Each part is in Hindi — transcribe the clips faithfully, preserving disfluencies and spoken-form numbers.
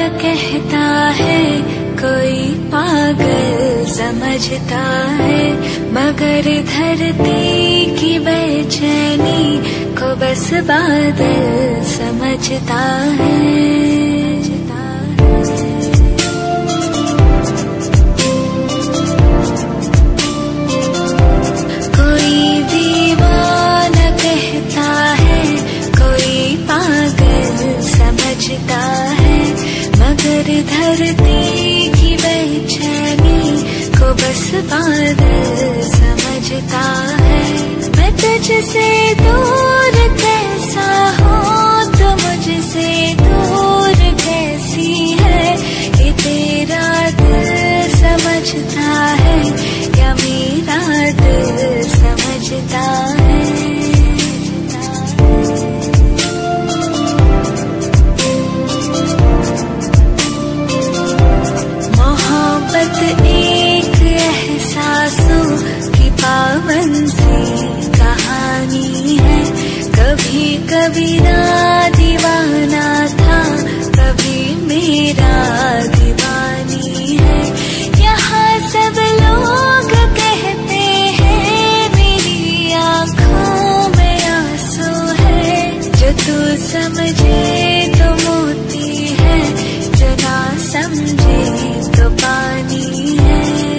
कहता है, कोई पागल समझता है, मगर धरती की बेचैनी को बस बादल समझता है। कोई दीवाना कहता है, कोई पागल समझता है, मगर धरती की बेचैनी को बस बादल समझता है। मैं तुझसे दूर कैसा हूँ, तो मुझसे दूर कैसी है, ये तेरा दिल समझता है या मेरा दिल समझता है। मोहब्बत एक एहसासों की पावन सी कहानी है, कभी कभी ना दीवाना था, कभी मेरा दीवानी है। यहाँ सब लोग कहते हैं मेरी आँखों में आंसू है, जो तू समझे तो मोती है, जो ना समझे तो पानी है।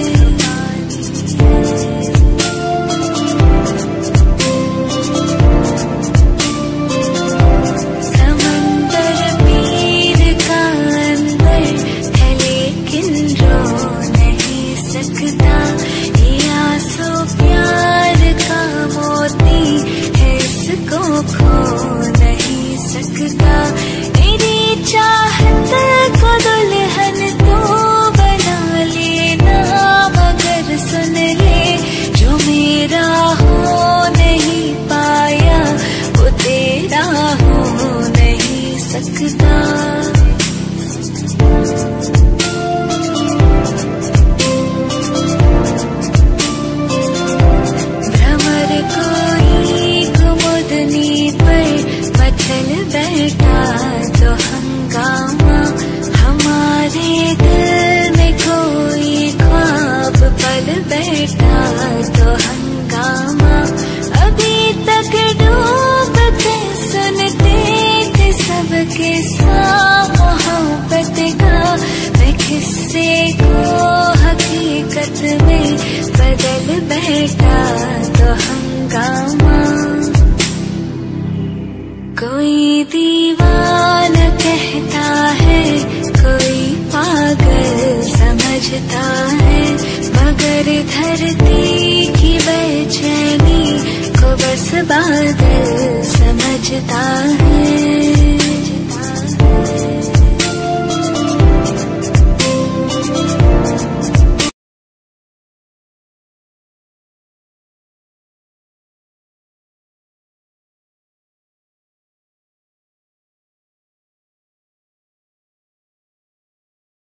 समंदर पीर का अंदर है, लेकिन रो नहीं सकता, ये आंसू प्यार का मोती है, इसको खो नहीं सकता। मेरी चाहत को दुल्हन तो बना लेना, मगर सुन ले, जो मेरा हो नहीं पाया, वो तेरा हो नहीं सकता। भ्रमर कोई कुमुदनी पर मचल बैठा तो हंगामा, हमारे दिल में कोई ख्वाब पल बैठा तो हंगामा। अभी तक डूबते सुनते थे सबके साथ मोहब्बत का, मैं किस्से को हकीकत में बदल बैठा तो हंगामा। कोई दीवाना कहता है, कोई पागल समझता है, मगर धरती की बेचैनी को बस बादल समझता है।